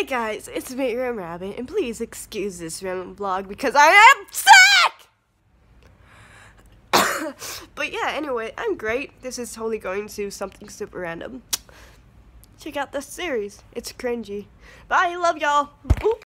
Hey guys, it's me, Ram Rabbit, and please excuse this random vlog because I am sick! But yeah, anyway, I'm great. This is totally going to something super random. Check out this series. It's cringy. Bye, love y'all.